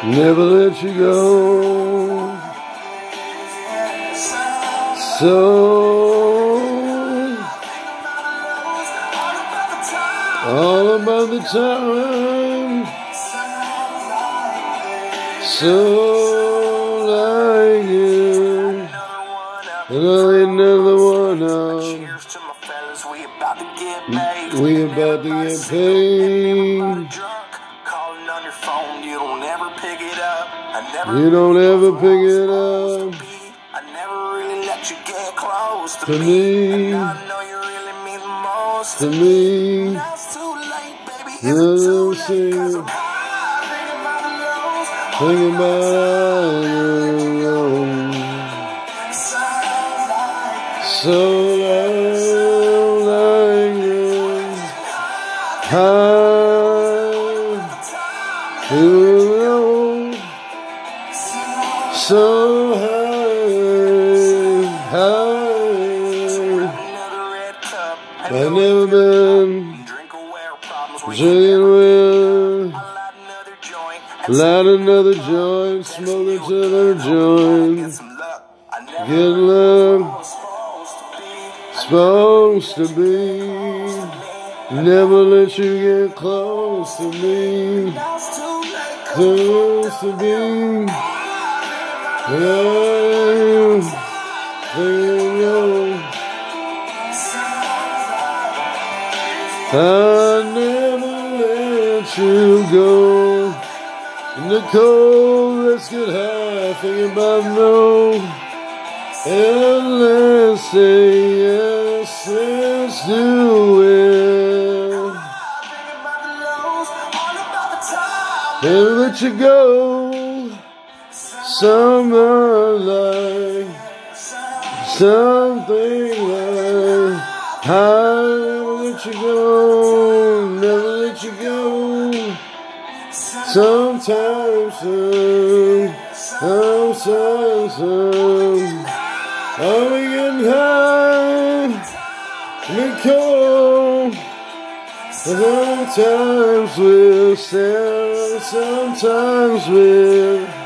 never let you go. So all about the time, so like it, another one up. Cheers to my fellas, we about to get paid. We about to get paid. Calling on your phone, you don't ever pick it up. You don't ever pick it up. I never really let you get close To me, and I know you really mean the most to me, Now it's too late, baby. you know, thinking about you. So like it, high, you so high. I've never been drinking with, light another joint, smoke another joint, get love, supposed to be, never let you get close to me, close to be, I never let you go. In the cold, let's get high, thinking about no. And let's say yes, let's do it. Never let you go. Summer like something like I never let you go, never let you go. Sometimes soon, sometimes soon. Are we getting high? We cold. Sometimes we'll sell, sometimes we'll